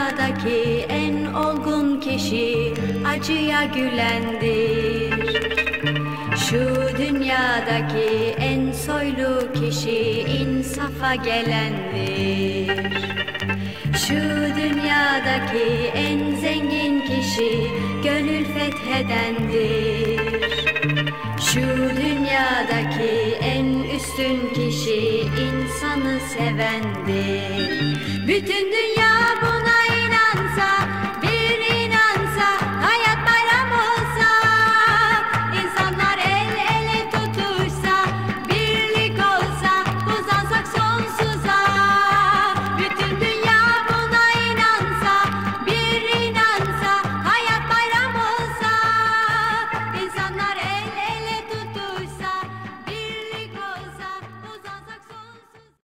dünyadaki en olgun kişi acıya gülendir. Şu dünyadaki en soylu kişi insafa gelendir. Şu dünyadaki en zengin kişi gönül fethedendir. Şu dünyadaki en üstün kişi insanı sevendir. Bütün dünya